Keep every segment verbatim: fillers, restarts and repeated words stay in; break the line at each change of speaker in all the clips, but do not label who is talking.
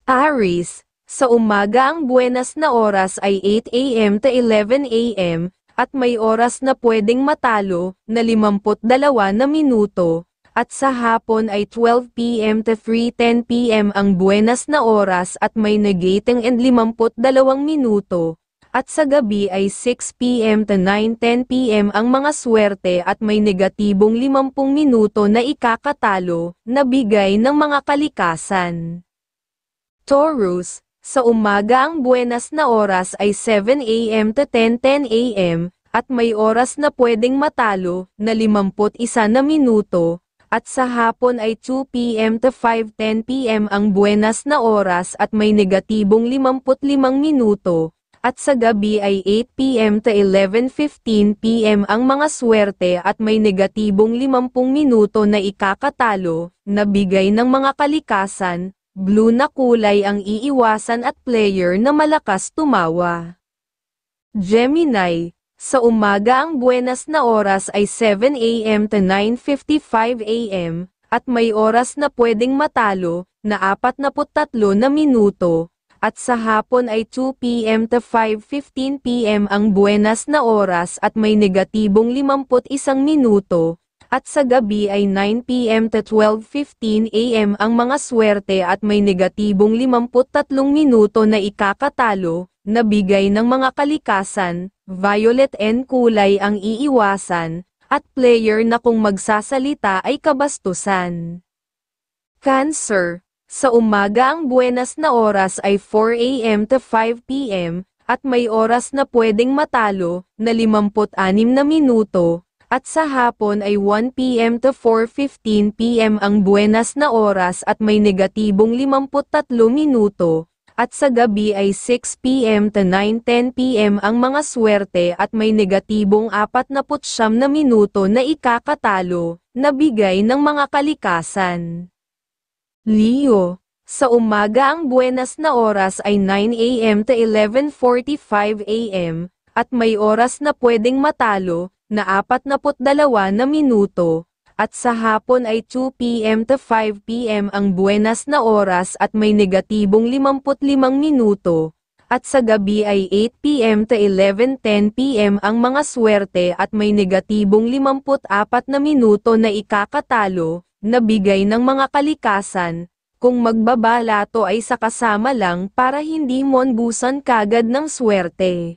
Aries, sa umaga ang buenas na oras ay eight a m to eleven a m, at may oras na pwedeng matalo, na limampu't dalawa na minuto, at sa hapon ay twelve p m to three ten p m ang buenas na oras at may negating and limampu't dalawang minuto, at sa gabi ay six p m to nine ten p m ang mga swerte at may negatibong limampung minuto na ikakatalo, na bigay ng mga kalikasan. Taurus, sa umaga ang buenas na oras ay seven a m to ten ten a m, at may oras na pwedeng matalo, na limampu't isa na minuto, at sa hapon ay two p m to five ten p m ang buenas na oras at may negatibong limampu't limang minuto, at sa gabi ay eight p m to eleven fifteen p m ang mga swerte at may negatibong limampung minuto na ikakatalo, na bigay ng mga kalikasan. Blue na kulay ang iiwasan at player na malakas tumawa. Gemini, sa umaga ang buenas na oras ay seven a m to nine fifty-five a m, at may oras na pwedeng matalo, na apatnapu't tatlo na minuto, at sa hapon ay two p m to five fifteen p m ang buenas na oras at may negatibong limampu't isang minuto, at sa gabi ay nine p m to twelve fifteen a m ang mga swerte at may negatibong limampu't tatlong minuto na ikakatalo, na bigay ng mga kalikasan. Violet and kulay ang iiwasan, at player na kung magsasalita ay kabastusan. Cancer, sa umaga ang buenas na oras ay four a m to five p m, at may oras na pwedeng matalo, na limampu't anim na minuto, at sa hapon ay one p m to four fifteen p m ang buenas na oras at may negatibong limampu't tatlo minuto, at sa gabi ay six p m to nine ten p m ang mga swerte at may negatibong apatnapu't siyam na minuto na ikakatalo, na bigay ng mga kalikasan. Leo, sa umaga ang buenas na oras ay nine a m to eleven forty-five a m, at may oras na pwedeng matalo, na apatnapu't dalawa na minuto, at sa hapon ay two p m to five p m ang buenas na oras at may negatibong limampu't limang minuto, at sa gabi ay eight p m to eleven ten p m ang mga swerte at may negatibong limampu't apat na minuto na ikakatalo, na bigay ng mga kalikasan. Kung magbabalato ay sa kasama lang para hindi monbusan kagad ng swerte.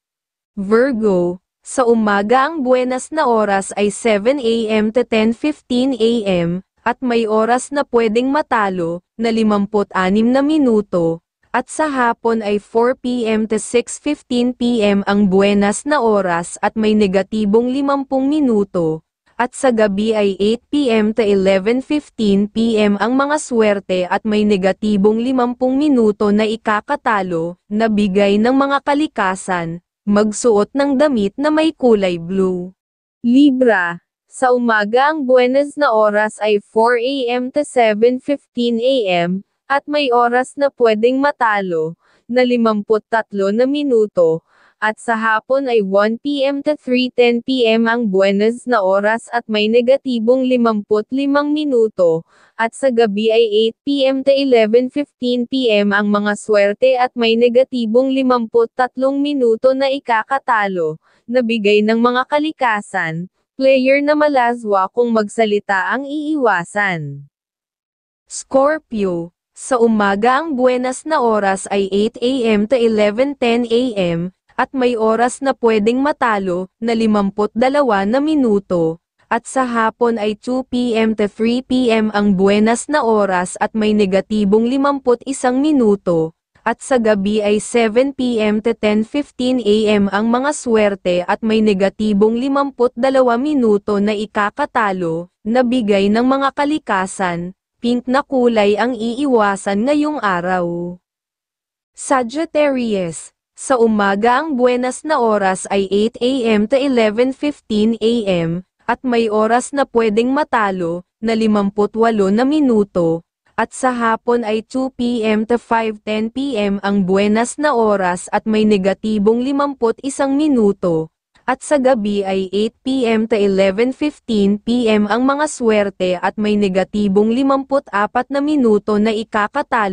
Virgo, sa umaga ang buenas na oras ay seven a m to ten fifteen a m, at may oras na pwedeng matalo, na limampu't anim na minuto, at sa hapon ay four p m to six fifteen p m ang buenas na oras at may negatibong limampung minuto, at sa gabi ay eight p m to eleven fifteen p m ang mga swerte at may negatibong limampung minuto na ikakatalo, na bigay ng mga kalikasan. Magsuot ng damit na may kulay blue. Libra, sa umaga ang buenas na oras ay four a m to seven fifteen a m, at may oras na pwedeng matalo, na limampu't tatlo na minuto, at sa hapon ay one p m to three ten p m ang buenas na oras at may negatibong limampu't limang minuto, at sa gabi ay eight p m to eleven fifteen p m ang mga swerte at may negatibong limampu't tatlong minuto na ikakatalo, na bigay ng mga kalikasan. Player na malazwa kung magsalita ang iiwasan. Scorpio, sa umaga ang buenas na oras ay eight a m to eleven ten a m, at may oras na pwedeng matalo, na limampu't dalawa na minuto, at sa hapon ay two p m to three p m ang buenas na oras at may negatibong limamput isang minuto, at sa gabi ay seven p m to ten fifteen a m ang mga swerte at may negatibong limamput dalawa minuto na ikakatalo, na bigay ng mga kalikasan. Pink na kulay ang iiwasan ngayong araw. Sagittarius, sa umaga ang buenas na oras ay eight a m to eleven fifteen a m, at may oras na pwedeng matalo, na limamput walo na minuto, at sa hapon ay two p m to five ten p m ang buenas na oras at may negatibong limamput isang minuto, at sa gabi ay eight p m to eleven fifteen p m ang mga swerte at may negatibong limamput apat na minuto na ikakatalo,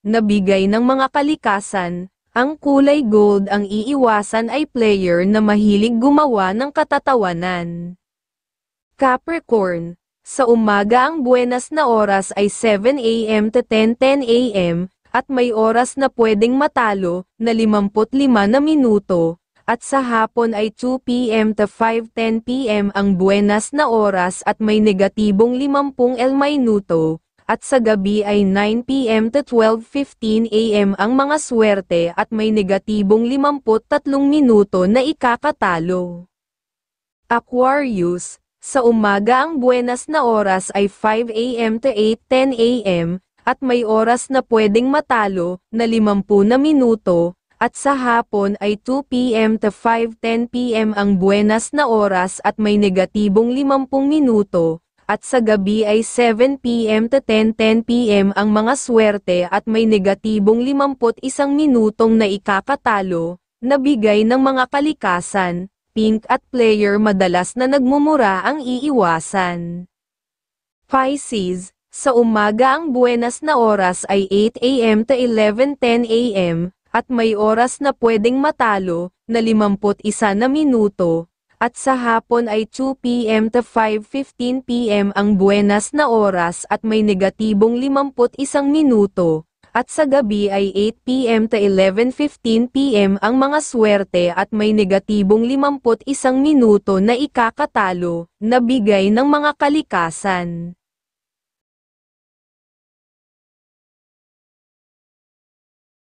na bigay ng mga kalikasan. Ang kulay gold ang iiwasan ay player na mahilig gumawa ng katatawanan. Capricorn, sa umaga ang buenas na oras ay seven a m to ten ten a m, at may oras na pwedeng matalo, na limampu't lima na minuto, at sa hapon ay two p m to five ten p m ang buenas na oras at may negatibong limampung el minuto, at sa gabi ay nine p m to twelve fifteen a m ang mga swerte at may negatibong limampu't tatlong minuto na ikakatalo. Aquarius, sa umaga ang buenas na oras ay five a m to eight ten a m, at may oras na pwedeng matalo, na limampu na minuto, at sa hapon ay two p m to five ten p m ang buenas na oras at may negatibong limampung minuto, at sa gabi ay seven p m to ten ten p m ang mga swerte at may negatibong limamput isang minutong na ikakatalo, na bigay ng mga kalikasan. Pink at player madalas na nagmumura ang iiwasan. Pisces, sa umaga ang buenas na oras ay eight a m to eleven ten a m, at may oras na pwedeng matalo, na limamput isa na minuto, at sa hapon ay two p m to five fifteen p m ang buenas na oras at may negatibong limamput isang minuto, at sa gabi ay eight p m to eleven fifteen p m ang mga swerte at may negatibong limamput isang minuto na ikakatalo, na bigay ng mga kalikasan.